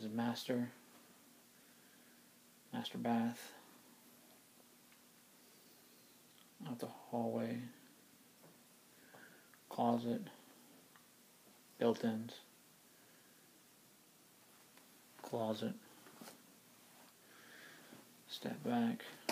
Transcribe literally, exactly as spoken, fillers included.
is master. Master bath. Out the hallway. Closet. Built-ins. Closet. Step back.